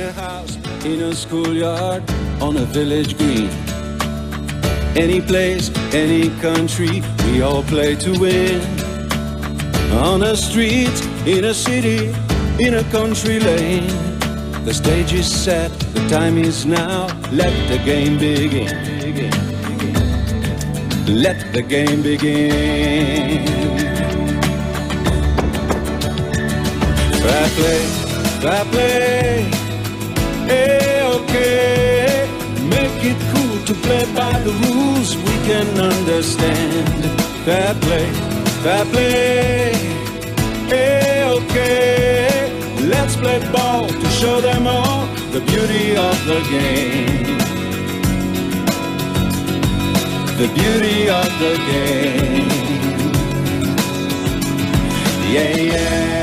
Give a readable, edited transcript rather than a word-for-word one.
a house, in a schoolyard, on a village green. Any place, any country, we all play to win. On a street, in a city, in a country lane. The stage is set, the time is now, let the game begin. Let the game begin. Fair play, fair play, hey, okay. Make it cool to play by the rules we can understand. Fair play, hey, okay. Let's play ball to show them all the beauty of the game. The beauty of the game. Yeah, yeah.